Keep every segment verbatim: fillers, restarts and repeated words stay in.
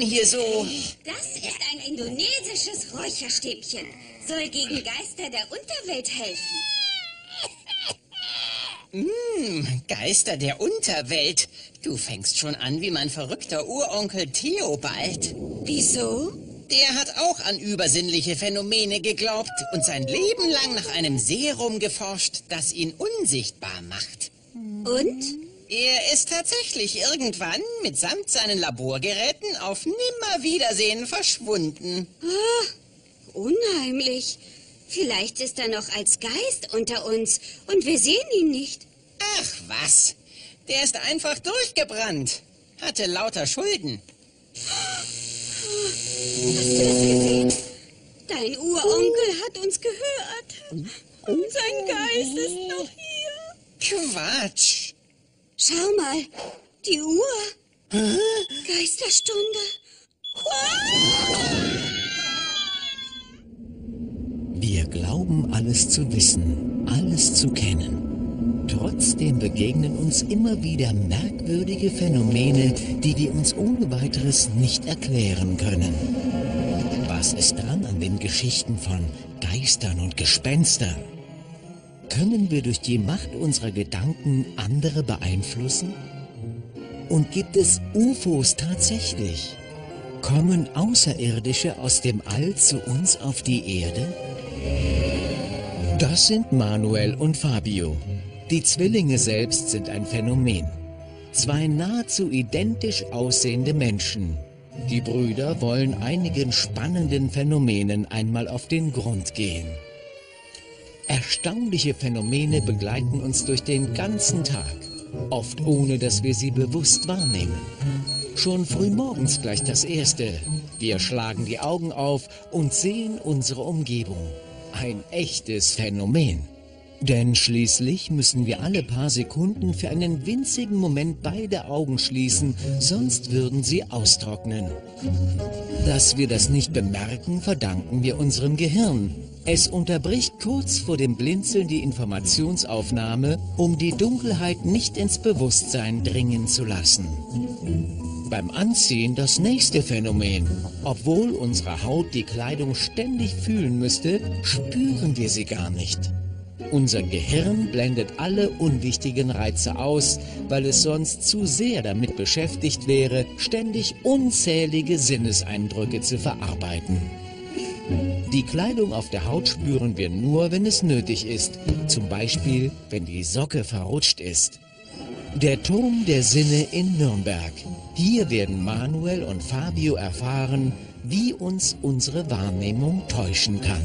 hier so? Das ist ein indonesisches Räucherstäbchen. Soll gegen Geister der Unterwelt helfen. Hm, Geister der Unterwelt. Du fängst schon an wie mein verrückter Uronkel Theobald. Wieso? Der hat auch an übersinnliche Phänomene geglaubt und sein Leben lang nach einem Serum geforscht, das ihn unsichtbar macht. Und? Er ist tatsächlich irgendwann mitsamt seinen Laborgeräten auf Nimmerwiedersehen verschwunden. Ah, unheimlich. Vielleicht ist er noch als Geist unter uns und wir sehen ihn nicht. Ach was, der ist einfach durchgebrannt. Hatte lauter Schulden. Hast du das gesehen? Dein Uronkel hat uns gehört. Und sein Geist ist noch hier. Quatsch. Schau mal, die Uhr. Hä? Geisterstunde. Wir glauben, alles zu wissen, alles zu kennen. Trotzdem begegnen uns immer wieder merkwürdige Phänomene, die wir uns ohne weiteres nicht erklären können. Was ist dran an den Geschichten von Geistern und Gespenstern? Können wir durch die Macht unserer Gedanken andere beeinflussen? Und gibt es U F Os tatsächlich? Kommen Außerirdische aus dem All zu uns auf die Erde? Das sind Manuel und Fabio. Die Zwillinge selbst sind ein Phänomen. Zwei nahezu identisch aussehende Menschen. Die Brüder wollen einigen spannenden Phänomenen einmal auf den Grund gehen. Erstaunliche Phänomene begleiten uns durch den ganzen Tag, oft ohne dass wir sie bewusst wahrnehmen. Schon frühmorgens gleich das Erste. Wir schlagen die Augen auf und sehen unsere Umgebung. Ein echtes Phänomen. Denn schließlich müssen wir alle paar Sekunden für einen winzigen Moment beide Augen schließen, sonst würden sie austrocknen. Dass wir das nicht bemerken, verdanken wir unserem Gehirn. Es unterbricht kurz vor dem Blinzeln die Informationsaufnahme, um die Dunkelheit nicht ins Bewusstsein dringen zu lassen. Beim Anziehen das nächste Phänomen. Obwohl unsere Haut die Kleidung ständig fühlen müsste, spüren wir sie gar nicht. Unser Gehirn blendet alle unwichtigen Reize aus, weil es sonst zu sehr damit beschäftigt wäre, ständig unzählige Sinneseindrücke zu verarbeiten. Die Kleidung auf der Haut spüren wir nur, wenn es nötig ist, zum Beispiel, wenn die Socke verrutscht ist. Der Turm der Sinne in Nürnberg. Hier werden Manuel und Fabio erfahren, wie uns unsere Wahrnehmung täuschen kann.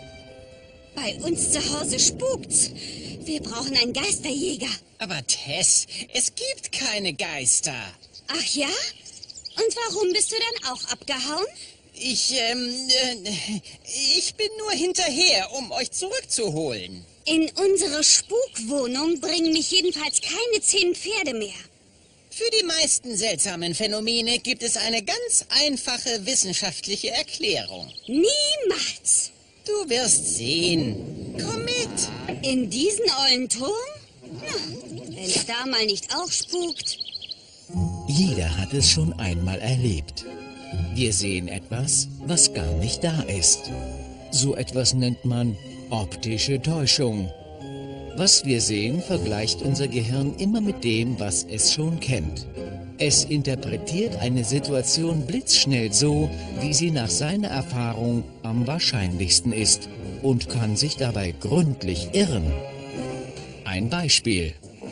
Bei uns zu Hause spukt's. Wir brauchen einen Geisterjäger. Aber Tess, es gibt keine Geister. Ach ja? Und warum bist du dann auch abgehauen? Ich, ähm, äh, ich bin nur hinterher, um euch zurückzuholen. In unsere Spukwohnung bringen mich jedenfalls keine zehn Pferde mehr. Für die meisten seltsamen Phänomene gibt es eine ganz einfache wissenschaftliche Erklärung. Niemals! Du wirst sehen. Komm mit. In diesen ollen Turm? Na, wenn es da mal nicht auch spukt. Jeder hat es schon einmal erlebt. Wir sehen etwas, was gar nicht da ist. So etwas nennt man optische Täuschung. Was wir sehen, vergleicht unser Gehirn immer mit dem, was es schon kennt. Es interpretiert eine Situation blitzschnell so, wie sie nach seiner Erfahrung am wahrscheinlichsten ist und kann sich dabei gründlich irren. Ein Beispiel.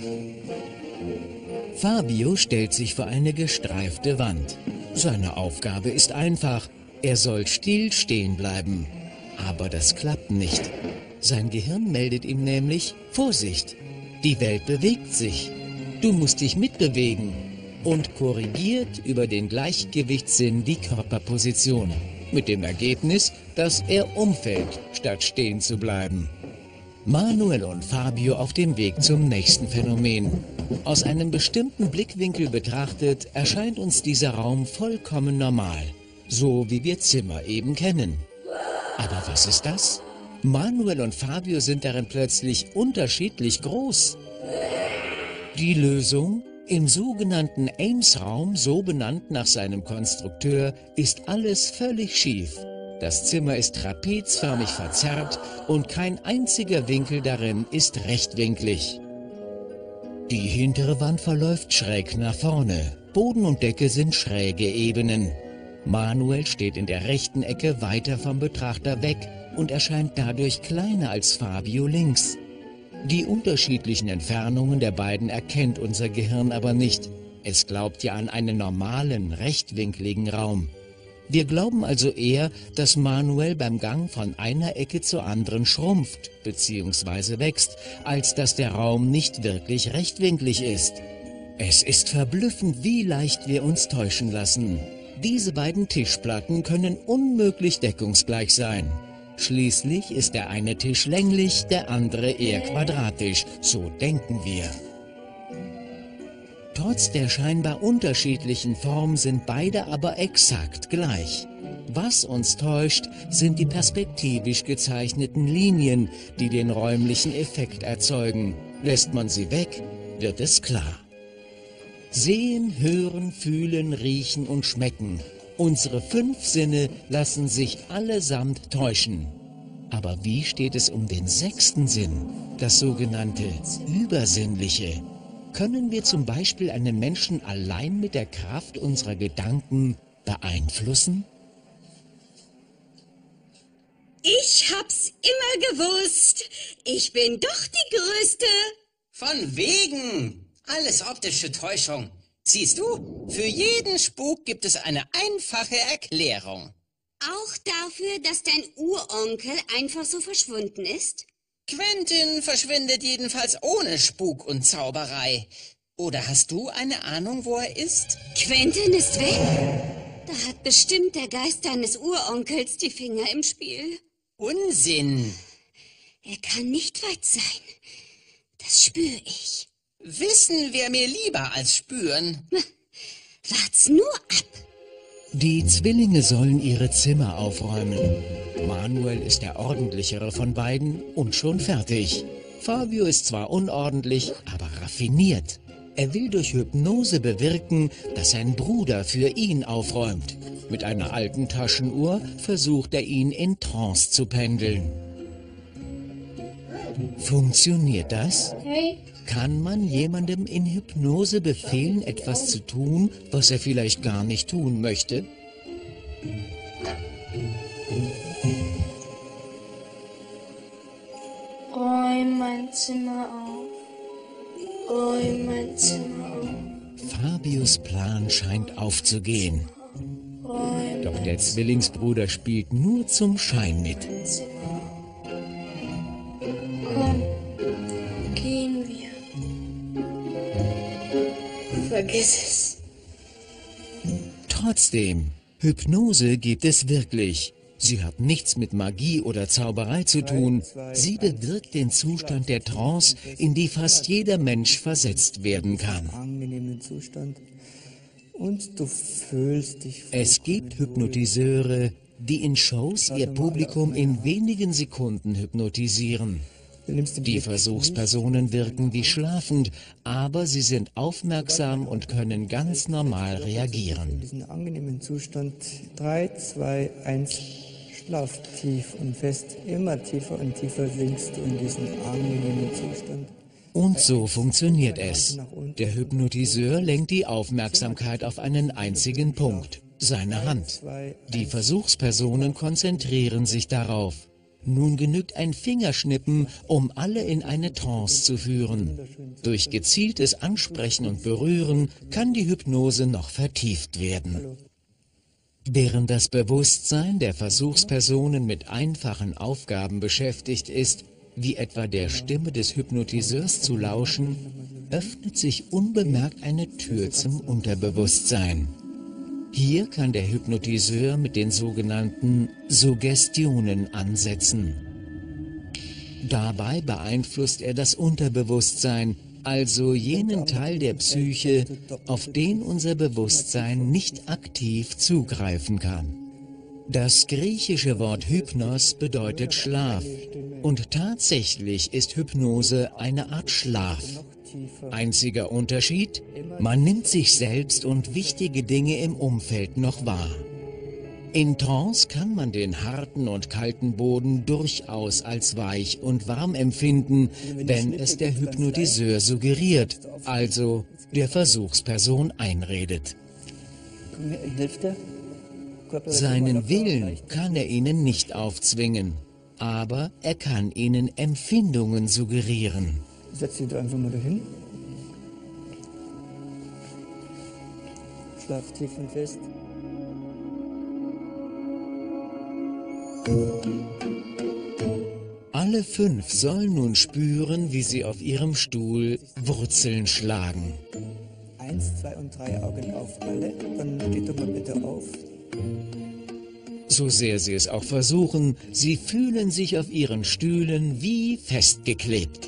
Fabio stellt sich vor eine gestreifte Wand. Seine Aufgabe ist einfach, er soll still stehen bleiben. Aber das klappt nicht. Sein Gehirn meldet ihm nämlich, Vorsicht, die Welt bewegt sich. Du musst dich mitbewegen. Und korrigiert über den Gleichgewichtssinn die Körperposition. Mit dem Ergebnis, dass er umfällt, statt stehen zu bleiben. Manuel und Fabio auf dem Weg zum nächsten Phänomen. Aus einem bestimmten Blickwinkel betrachtet, erscheint uns dieser Raum vollkommen normal. So wie wir Zimmer eben kennen. Aber was ist das? Manuel und Fabio sind darin plötzlich unterschiedlich groß. Die Lösung? Im sogenannten Ames-Raum, so benannt nach seinem Konstrukteur, ist alles völlig schief. Das Zimmer ist trapezförmig verzerrt und kein einziger Winkel darin ist rechtwinklig. Die hintere Wand verläuft schräg nach vorne. Boden und Decke sind schräge Ebenen. Manuel steht in der rechten Ecke weiter vom Betrachter weg und erscheint dadurch kleiner als Fabio links. Die unterschiedlichen Entfernungen der beiden erkennt unser Gehirn aber nicht. Es glaubt ja an einen normalen, rechtwinkligen Raum. Wir glauben also eher, dass Manuel beim Gang von einer Ecke zur anderen schrumpft bzw. wächst, als dass der Raum nicht wirklich rechtwinklig ist. Es ist verblüffend, wie leicht wir uns täuschen lassen. Diese beiden Tischplatten können unmöglich deckungsgleich sein. Schließlich ist der eine Tisch länglich, der andere eher quadratisch, so denken wir. Trotz der scheinbar unterschiedlichen Form sind beide aber exakt gleich. Was uns täuscht, sind die perspektivisch gezeichneten Linien, die den räumlichen Effekt erzeugen. Lässt man sie weg, wird es klar. Sehen, hören, fühlen, riechen und schmecken. Unsere fünf Sinne lassen sich allesamt täuschen. Aber wie steht es um den sechsten Sinn, das sogenannte Übersinnliche? Können wir zum Beispiel einen Menschen allein mit der Kraft unserer Gedanken beeinflussen? Ich hab's immer gewusst. Ich bin doch die Größte. Von wegen. Alles optische Täuschung. Siehst du, für jeden Spuk gibt es eine einfache Erklärung. Auch dafür, dass dein Uronkel einfach so verschwunden ist? Quentin verschwindet jedenfalls ohne Spuk und Zauberei. Oder hast du eine Ahnung, wo er ist? Quentin ist weg. Da hat bestimmt der Geist deines Uronkels die Finger im Spiel. Unsinn. Er kann nicht weit sein. Das spüre ich. Wissen wäre mir lieber als spüren. Wart's nur ab. Die Zwillinge sollen ihre Zimmer aufräumen. Manuel ist der ordentlichere von beiden und schon fertig. Fabio ist zwar unordentlich, aber raffiniert. Er will durch Hypnose bewirken, dass sein Bruder für ihn aufräumt. Mit einer alten Taschenuhr versucht er ihn in Trance zu pendeln. Funktioniert das? Kann man jemandem in Hypnose befehlen, etwas zu tun, was er vielleicht gar nicht tun möchte? Räum mein Zimmer auf. Räum mein Zimmer auf. Fabius Plan scheint aufzugehen. Räum Doch der Zwillingsbruder spielt nur zum Schein mit. mein Zimmer auf. Komm, gehen wir. Vergiss es. Trotzdem, Hypnose gibt es wirklich. Sie hat nichts mit Magie oder Zauberei zu tun. Sie bewirkt den Zustand der Trance, in die fast jeder Mensch versetzt werden kann. Angenehmen Zustand und du fühlst dich. Es gibt Hypnotiseure, die in Shows ihr Publikum in wenigen Sekunden hypnotisieren. Die Versuchspersonen wirken wie schlafend, aber sie sind aufmerksam und können ganz normal In reagieren. diesen angenehmen Zustand. drei, zwei, eins. Schlaf tief und fest. Immer tiefer und tiefer sinkst du in diesen angenehmen Zustand. Und so funktioniert es. Der Hypnotiseur lenkt die Aufmerksamkeit auf einen einzigen Punkt, seine Hand. Die Versuchspersonen konzentrieren sich darauf. Nun genügt ein Fingerschnippen, um alle in eine Trance zu führen. Durch gezieltes Ansprechen und Berühren kann die Hypnose noch vertieft werden. Während das Bewusstsein der Versuchspersonen mit einfachen Aufgaben beschäftigt ist, wie etwa der Stimme des Hypnotiseurs zu lauschen, öffnet sich unbemerkt eine Tür zum Unterbewusstsein. Hier kann der Hypnotiseur mit den sogenannten Suggestionen ansetzen. Dabei beeinflusst er das Unterbewusstsein, also jenen Teil der Psyche, auf den unser Bewusstsein nicht aktiv zugreifen kann. Das griechische Wort Hypnos bedeutet Schlaf und tatsächlich ist Hypnose eine Art Schlaf. tiefer. Einziger Unterschied? Man nimmt sich selbst und wichtige Dinge im Umfeld noch wahr. In Trance kann man den harten und kalten Boden durchaus als weich und warm empfinden, wenn es der Hypnotiseur suggeriert, also der Versuchsperson einredet. Komm her, hilft dir. Seinen Willen kann er ihnen nicht aufzwingen, aber er kann ihnen Empfindungen suggerieren. Setz dich da einfach mal dahin. Schlaf tief und fest. Alle fünf sollen nun spüren, wie sie auf ihrem Stuhl Wurzeln schlagen. Eins, zwei und drei Augen auf alle. Dann steht doch mal bitte auf. So sehr sie es auch versuchen, sie fühlen sich auf ihren Stühlen wie festgeklebt.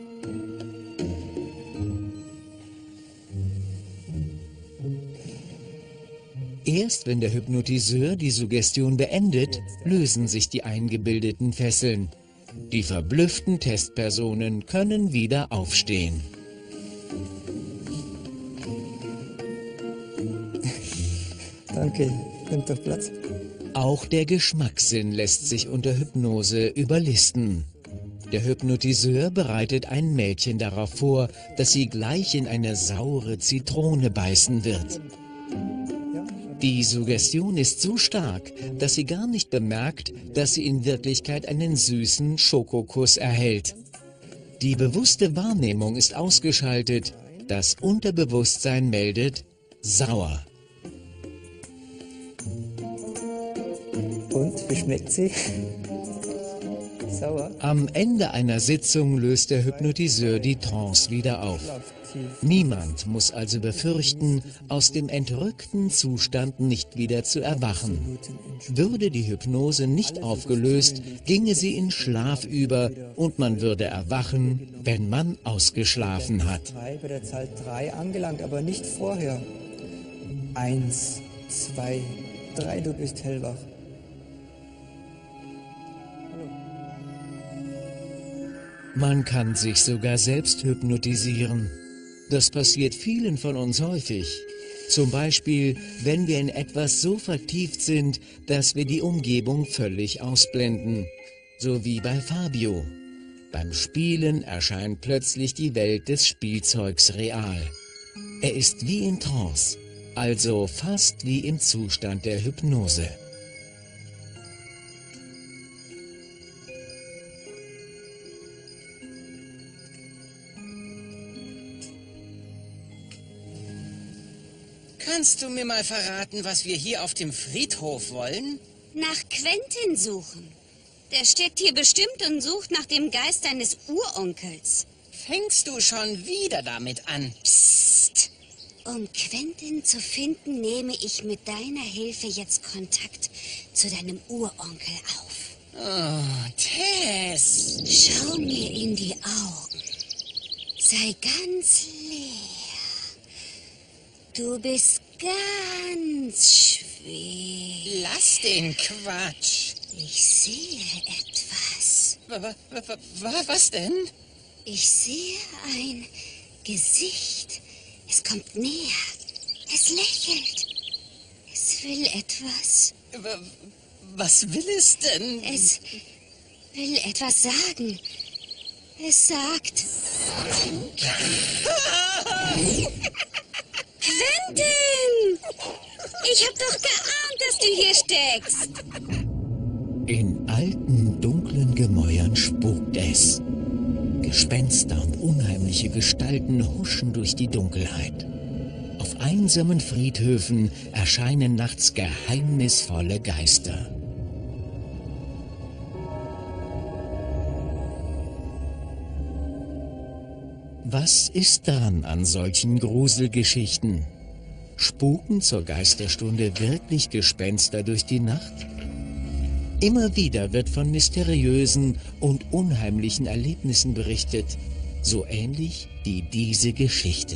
Erst wenn der Hypnotiseur die Suggestion beendet, lösen sich die eingebildeten Fesseln. Die verblüfften Testpersonen können wieder aufstehen. Danke, nimm doch Platz. Auch der Geschmackssinn lässt sich unter Hypnose überlisten. Der Hypnotiseur bereitet ein Mädchen darauf vor, dass sie gleich in eine saure Zitrone beißen wird. Die Suggestion ist so stark, dass sie gar nicht bemerkt, dass sie in Wirklichkeit einen süßen Schokokuss erhält. Die bewusste Wahrnehmung ist ausgeschaltet, das Unterbewusstsein meldet sauer. Und, wie schmeckt sie? Sauer? Am Ende einer Sitzung löst der Hypnotiseur die Trance wieder auf. Niemand muss also befürchten, aus dem entrückten Zustand nicht wieder zu erwachen. Würde die Hypnose nicht aufgelöst, ginge sie in Schlaf über und man würde erwachen, wenn man ausgeschlafen hat. Bei der Zahl drei angelangt, aber nicht vorher. Eins, zwei, drei, du bist hellwach. Man kann sich sogar selbst hypnotisieren. Das passiert vielen von uns häufig. Zum Beispiel, wenn wir in etwas so vertieft sind, dass wir die Umgebung völlig ausblenden. So wie bei Fabio. Beim Spielen erscheint plötzlich die Welt des Spielzeugs real. Er ist wie in Trance, also fast wie im Zustand der Hypnose. Kannst du mir mal verraten, was wir hier auf dem Friedhof wollen? Nach Quentin suchen. Der steckt hier bestimmt und sucht nach dem Geist deines Uronkels. Fängst du schon wieder damit an? Psst. Um Quentin zu finden, nehme ich mit deiner Hilfe jetzt Kontakt zu deinem Uronkel auf. Oh, Tess. Schau mir in die Augen. Sei ganz leer. Du bist ganz schwer. Lass den Quatsch. Ich sehe etwas. W w w was denn? Ich sehe ein Gesicht. Es kommt näher. Es lächelt. Es will etwas. W was will es denn? Es will etwas sagen. Es sagt... Quentin! Ich hab doch geahnt, dass du hier steckst. In alten, dunklen Gemäuern spukt es. Gespenster und unheimliche Gestalten huschen durch die Dunkelheit. Auf einsamen Friedhöfen erscheinen nachts geheimnisvolle Geister. Was ist dran an solchen Gruselgeschichten? Spuken zur Geisterstunde wirklich Gespenster durch die Nacht? Immer wieder wird von mysteriösen und unheimlichen Erlebnissen berichtet, so ähnlich wie diese Geschichte.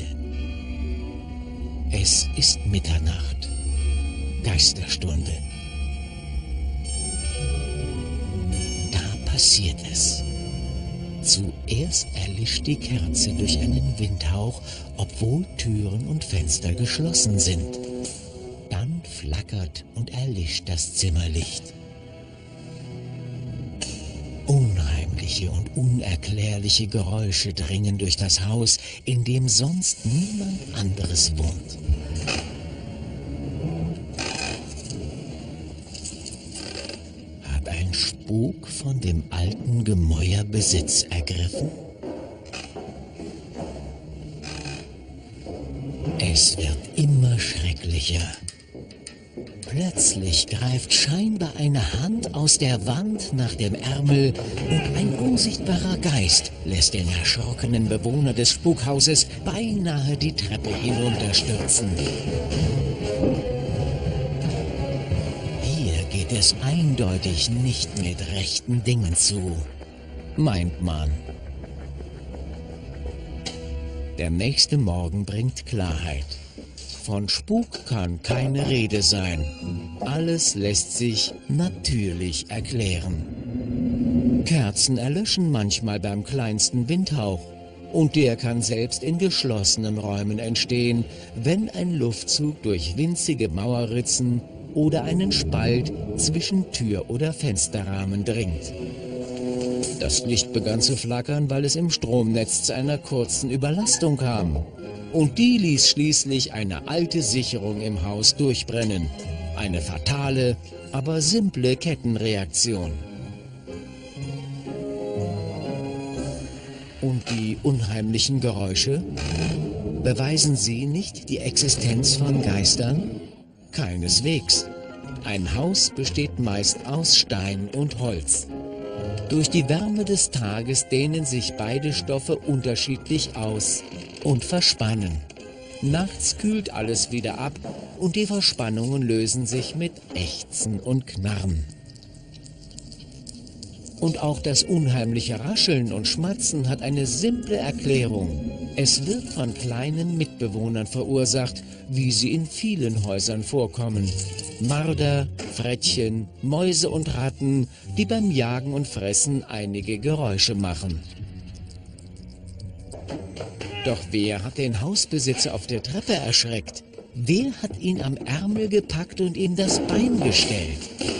Es ist Mitternacht, Geisterstunde. Da passiert es. Zuerst erlischt die Kerze durch einen Windhauch, obwohl Türen und Fenster geschlossen sind. Dann flackert und erlischt das Zimmerlicht. Unheimliche und unerklärliche Geräusche dringen durch das Haus, in dem sonst niemand anderes wohnt. Hat ein Spuk von dem alten Gemäuer Besitz ergriffen? Es wird immer schrecklicher. Plötzlich greift scheinbar eine Hand aus der Wand nach dem Ärmel und ein unsichtbarer Geist lässt den erschrockenen Bewohner des Spukhauses beinahe die Treppe hinunterstürzen. Hier geht es eindeutig nicht mit rechten Dingen zu, meint man. Der nächste Morgen bringt Klarheit. Von Spuk kann keine Rede sein. Alles lässt sich natürlich erklären. Kerzen erlöschen manchmal beim kleinsten Windhauch. Und der kann selbst in geschlossenen Räumen entstehen, wenn ein Luftzug durch winzige Mauerritzen oder einen Spalt zwischen Tür- oder Fensterrahmen dringt. Das Licht begann zu flackern, weil es im Stromnetz zu einer kurzen Überlastung kam. Und die ließ schließlich eine alte Sicherung im Haus durchbrennen. Eine fatale, aber simple Kettenreaktion. Und die unheimlichen Geräusche? Beweisen sie nicht die Existenz von Geistern? Keineswegs. Ein Haus besteht meist aus Stein und Holz. Durch die Wärme des Tages dehnen sich beide Stoffe unterschiedlich aus und verspannen. Nachts kühlt alles wieder ab und die Verspannungen lösen sich mit Ächzen und Knarren. Und auch das unheimliche Rascheln und Schmatzen hat eine simple Erklärung. Es wird von kleinen Mitbewohnern verursacht, wie sie in vielen Häusern vorkommen. Marder, Frettchen, Mäuse und Ratten, die beim Jagen und Fressen einige Geräusche machen. Doch wer hat den Hausbesitzer auf der Treppe erschreckt? Wer hat ihn am Ärmel gepackt und ihm das Bein gestellt?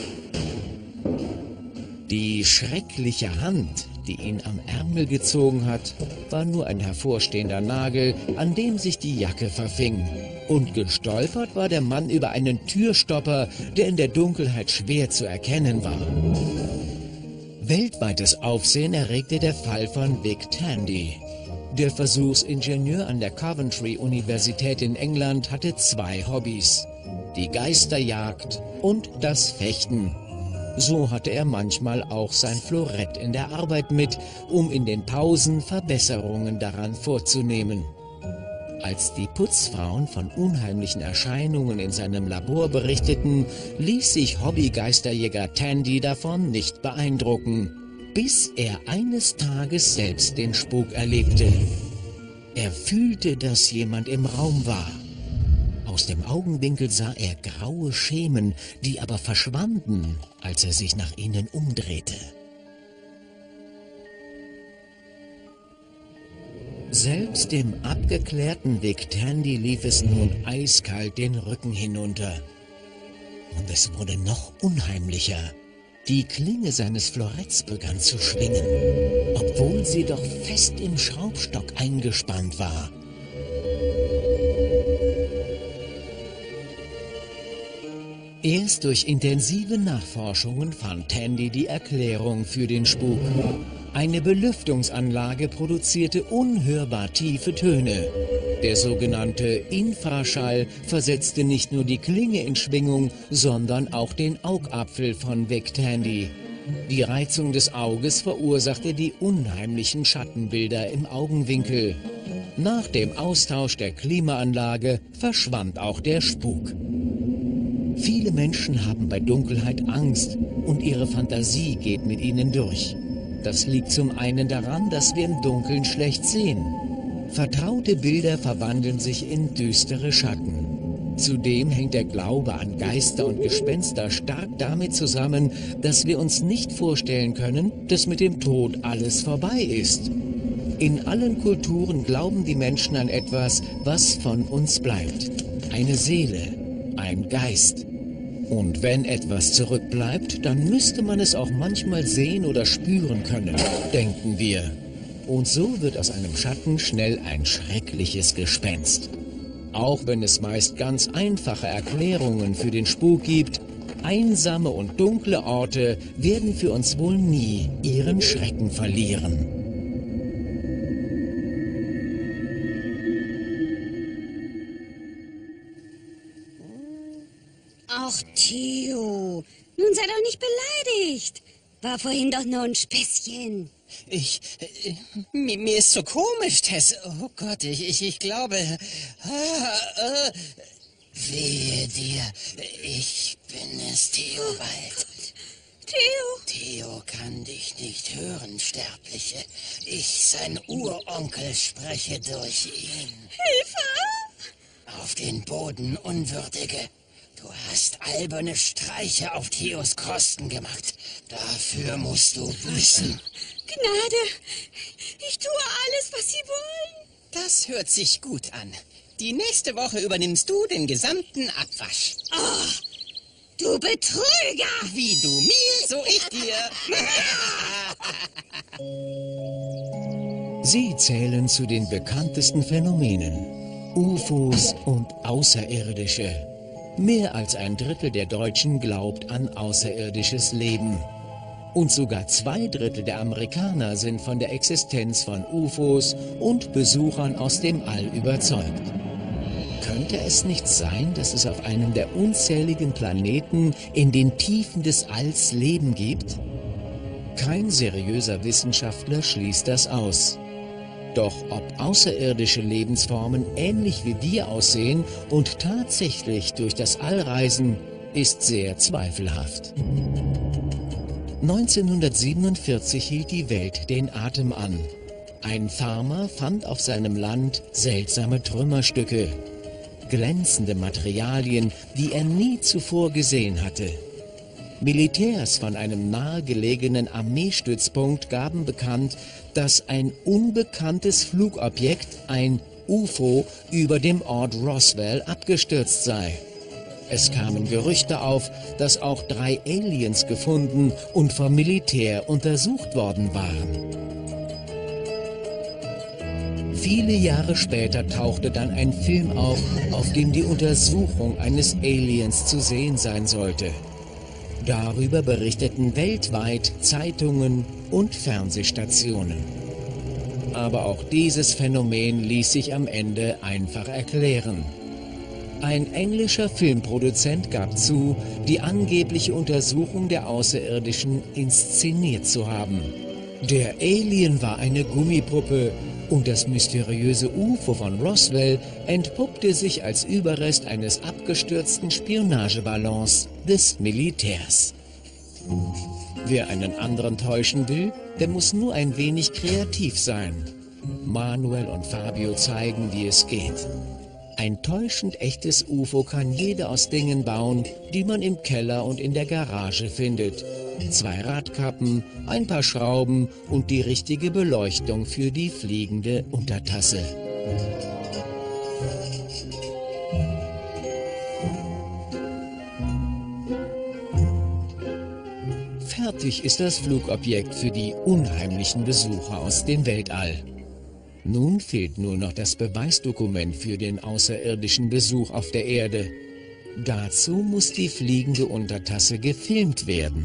Die schreckliche Hand, die ihn am Ärmel gezogen hat, war nur ein hervorstehender Nagel, an dem sich die Jacke verfing. Und gestolpert war der Mann über einen Türstopper, der in der Dunkelheit schwer zu erkennen war. Weltweites Aufsehen erregte der Fall von Vic Tandy. Der Versuchsingenieur an der Coventry-Universität in England hatte zwei Hobbys: die Geisterjagd und das Fechten. So hatte er manchmal auch sein Florett in der Arbeit mit, um in den Pausen Verbesserungen daran vorzunehmen. Als die Putzfrauen von unheimlichen Erscheinungen in seinem Labor berichteten, ließ sich Hobbygeisterjäger Tandy davon nicht beeindrucken, bis er eines Tages selbst den Spuk erlebte. Er fühlte, dass jemand im Raum war. Aus dem Augenwinkel sah er graue Schemen, die aber verschwanden, als er sich nach ihnen umdrehte. Selbst dem abgeklärten Vic Tandy lief es nun eiskalt den Rücken hinunter. Und es wurde noch unheimlicher. Die Klinge seines Floretts begann zu schwingen, obwohl sie doch fest im Schraubstock eingespannt war. Erst durch intensive Nachforschungen fand Tandy die Erklärung für den Spuk. Eine Belüftungsanlage produzierte unhörbar tiefe Töne. Der sogenannte Infraschall versetzte nicht nur die Klinge in Schwingung, sondern auch den Augapfel von Vic Tandy. Die Reizung des Auges verursachte die unheimlichen Schattenbilder im Augenwinkel. Nach dem Austausch der Klimaanlage verschwand auch der Spuk. Viele Menschen haben bei Dunkelheit Angst und ihre Fantasie geht mit ihnen durch. Das liegt zum einen daran, dass wir im Dunkeln schlecht sehen. Vertraute Bilder verwandeln sich in düstere Schatten. Zudem hängt der Glaube an Geister und Gespenster stark damit zusammen, dass wir uns nicht vorstellen können, dass mit dem Tod alles vorbei ist. In allen Kulturen glauben die Menschen an etwas, was von uns bleibt. Eine Seele, ein Geist. Und wenn etwas zurückbleibt, dann müsste man es auch manchmal sehen oder spüren können, denken wir. Und so wird aus einem Schatten schnell ein schreckliches Gespenst. Auch wenn es meist ganz einfache Erklärungen für den Spuk gibt, einsame und dunkle Orte werden für uns wohl nie ihren Schrecken verlieren. Ach, Theo, nun sei doch nicht beleidigt. War vorhin doch nur ein Späßchen. Ich, äh, mir, mir ist so komisch, Tess. Oh Gott, ich, ich, ich glaube... Ah, äh, wehe dir, ich bin es, Theobald. Theo? Theo kann dich nicht hören, Sterbliche. Ich, sein Uronkel, spreche durch ihn. Hilfe! Auf den Boden, Unwürdige. Du hast alberne Streiche auf Theos Kosten gemacht. Dafür musst du büßen. Gnade, ich tue alles, was Sie wollen. Das hört sich gut an. Die nächste Woche übernimmst du den gesamten Abwasch. Oh, du Betrüger! Wie du mir, so ich dir. Sie zählen zu den bekanntesten Phänomenen. U F Os und Außerirdische. Mehr als ein Drittel der Deutschen glaubt an außerirdisches Leben. Und sogar zwei Drittel der Amerikaner sind von der Existenz von U F Os und Besuchern aus dem All überzeugt. Könnte es nicht sein, dass es auf einem der unzähligen Planeten in den Tiefen des Alls Leben gibt? Kein seriöser Wissenschaftler schließt das aus. Doch ob außerirdische Lebensformen ähnlich wie wir aussehen und tatsächlich durch das All reisen, ist sehr zweifelhaft. neunzehnhundertsiebenundvierzig hielt die Welt den Atem an. Ein Farmer fand auf seinem Land seltsame Trümmerstücke, glänzende Materialien, die er nie zuvor gesehen hatte. Militärs von einem nahegelegenen Armeestützpunkt gaben bekannt, dass ein unbekanntes Flugobjekt, ein U F O, über dem Ort Roswell abgestürzt sei. Es kamen Gerüchte auf, dass auch drei Aliens gefunden und vom Militär untersucht worden waren. Viele Jahre später tauchte dann ein Film auf, auf dem die Untersuchung eines Aliens zu sehen sein sollte. Darüber berichteten weltweit Zeitungen und Fernsehstationen. Aber auch dieses Phänomen ließ sich am Ende einfach erklären. Ein englischer Filmproduzent gab zu, die angebliche Untersuchung der Außerirdischen inszeniert zu haben. Der Alien war eine Gummipuppe und das mysteriöse U F O von Roswell entpuppte sich als Überrest eines abgestürzten Spionageballons des Militärs. Wer einen anderen täuschen will, der muss nur ein wenig kreativ sein. Manuel und Fabio zeigen, wie es geht. Ein täuschend echtes U F O kann jeder aus Dingen bauen, die man im Keller und in der Garage findet. Zwei Radkappen, ein paar Schrauben und die richtige Beleuchtung für die fliegende Untertasse. Fertig ist das Flugobjekt für die unheimlichen Besucher aus dem Weltall. Nun fehlt nur noch das Beweisdokument für den außerirdischen Besuch auf der Erde. Dazu muss die fliegende Untertasse gefilmt werden.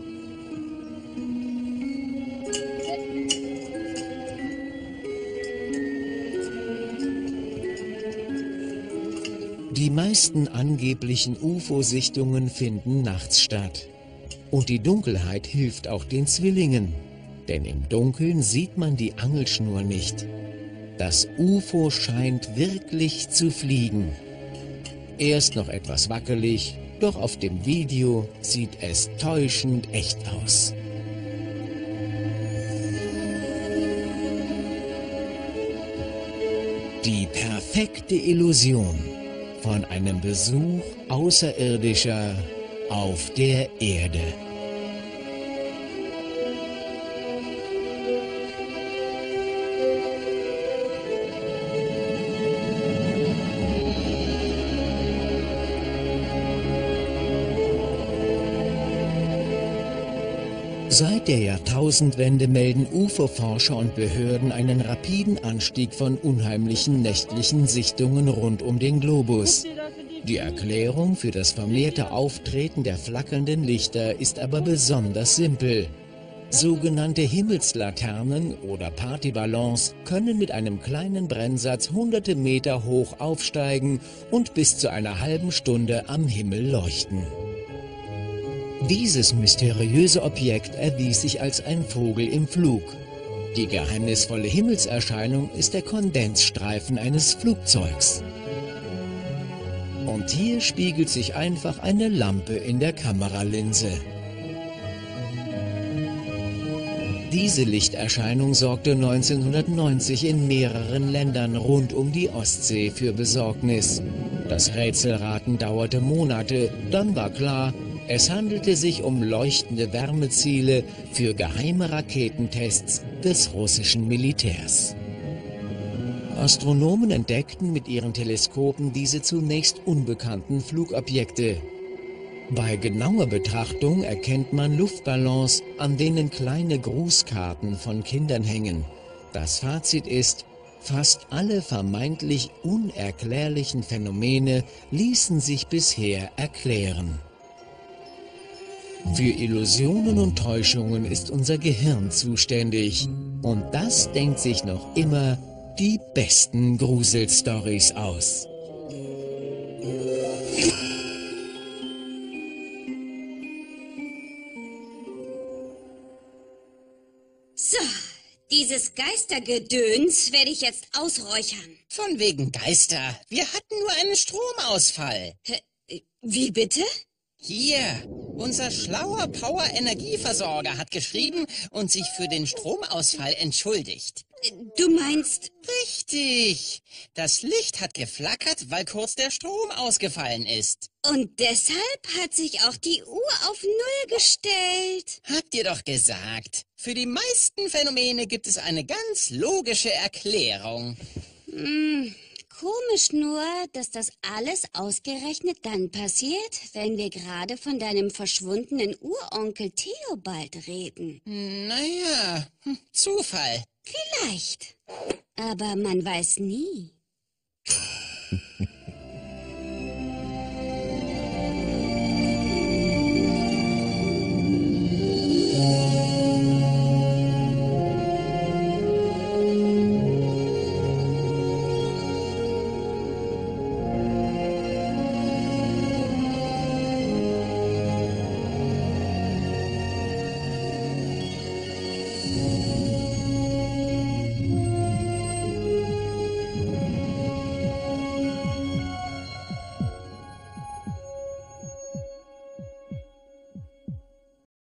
Die meisten angeblichen U F O-Sichtungen finden nachts statt. Und die Dunkelheit hilft auch den Zwillingen. Denn im Dunkeln sieht man die Angelschnur nicht. Das U F O scheint wirklich zu fliegen. Erst noch etwas wackelig, doch auf dem Video sieht es täuschend echt aus. Die perfekte Illusion. von einem Besuch Außerirdischer auf der Erde. Seit der Jahrtausendwende melden U F O-Forscher und Behörden einen rapiden Anstieg von unheimlichen nächtlichen Sichtungen rund um den Globus. Die Erklärung für das vermehrte Auftreten der flackernden Lichter ist aber besonders simpel. Sogenannte Himmelslaternen oder Partyballons können mit einem kleinen Brennsatz hunderte Meter hoch aufsteigen und bis zu einer halben Stunde am Himmel leuchten. Dieses mysteriöse Objekt erwies sich als ein Vogel im Flug. Die geheimnisvolle Himmelserscheinung ist der Kondensstreifen eines Flugzeugs. Und hier spiegelt sich einfach eine Lampe in der Kameralinse. Diese Lichterscheinung sorgte neunzehnhundertneunzig in mehreren Ländern rund um die Ostsee für Besorgnis. Das Rätselraten dauerte Monate, dann war klar, es handelte sich um leuchtende Wärmeziele für geheime Raketentests des russischen Militärs. Astronomen entdeckten mit ihren Teleskopen diese zunächst unbekannten Flugobjekte. Bei genauer Betrachtung erkennt man Luftballons, an denen kleine Grußkarten von Kindern hängen. Das Fazit ist, fast alle vermeintlich unerklärlichen Phänomene ließen sich bisher erklären. Für Illusionen und Täuschungen ist unser Gehirn zuständig. Und das denkt sich noch immer die besten Gruselstories aus. So, dieses Geistergedöns werde ich jetzt ausräuchern. Von wegen Geister. Wir hatten nur einen Stromausfall. Hä, wie bitte? Hier, unser schlauer Power-Energieversorger hat geschrieben und sich für den Stromausfall entschuldigt. Du meinst... Richtig. Das Licht hat geflackert, weil kurz der Strom ausgefallen ist. Und deshalb hat sich auch die Uhr auf Null gestellt. Habt ihr doch gesagt. Für die meisten Phänomene gibt es eine ganz logische Erklärung. Hm... Komisch nur, dass das alles ausgerechnet dann passiert, wenn wir gerade von deinem verschwundenen Uronkel Theobald reden. Naja, hm, Zufall. Vielleicht. Aber man weiß nie.